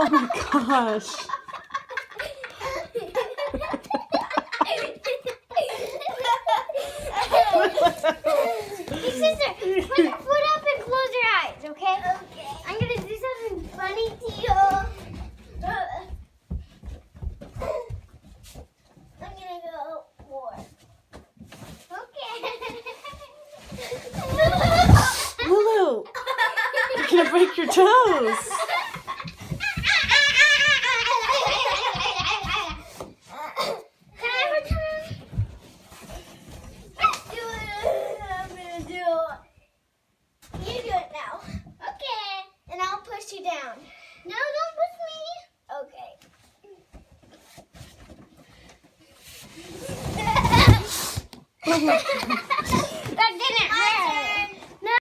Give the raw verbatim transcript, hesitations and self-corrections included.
my gosh. Hey, sister, put your foot up and close your eyes, okay? Okay. I'm going to do something funny to you. I'm going to go more. Okay. Lulu, you're going to break your toes. You down. No, don't push me. Okay. Oh my God.